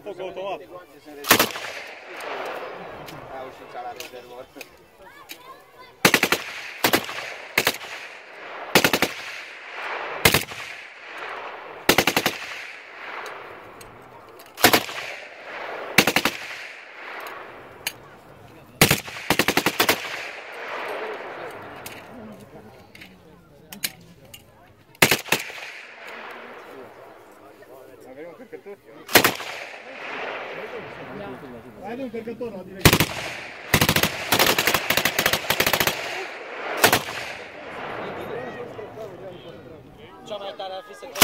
foc automat. Au și cea la rezervor. Avem un încărcător? Hai de un încărcător la direct. Cea mai tare ar fi să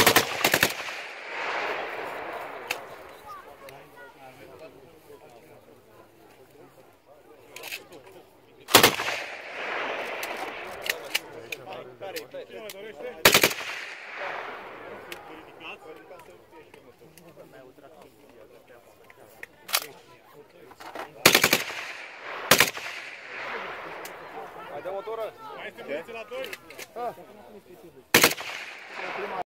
Cine mai dorește? Mai dă motoră? Mai este muniție la 2?